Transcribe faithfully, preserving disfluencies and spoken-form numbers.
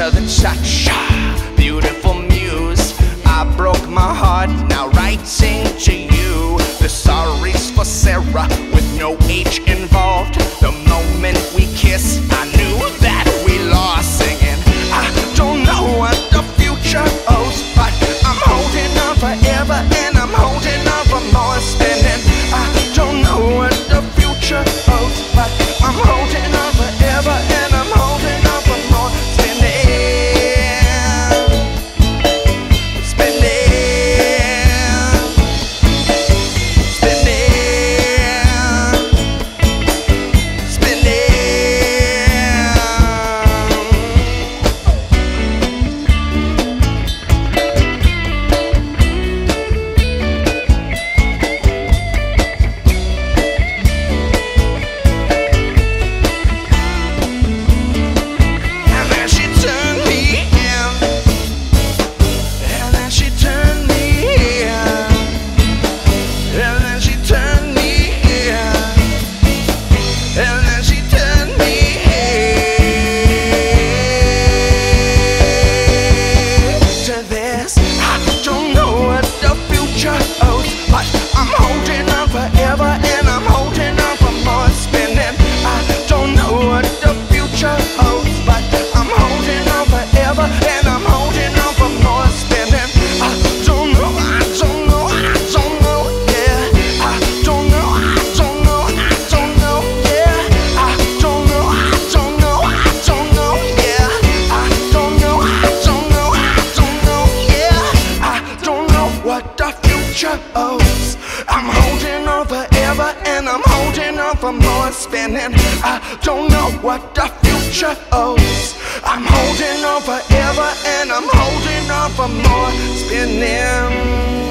to the cha-cha, beautiful muse. I broke my heart, now writing to you. The sorry's for Sarah with no H involved. The moment we kissed, I knew that we lost. Singing, I don't know what the future holds, but I'm holding on forever and I'm holding on for more. Spinning, I don't know what the future holds, but I'm holding on forever and I'm holding on for more. I'm holding on forever and I'm holding on for more. Spinning, I don't know what the future holds. I'm holding on forever and I'm holding on for more. Spinning.